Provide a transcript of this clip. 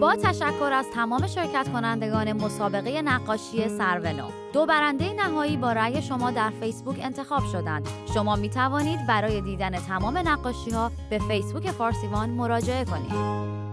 با تشکر از تمام شرکت کنندگان مسابقه نقاشی سرو نو. 2 برنده نهایی با رأی شما در فیسبوک انتخاب شدند. شما می توانید برای دیدن تمام نقاشی‌ها به فیسبوک فارسیوان مراجعه کنید.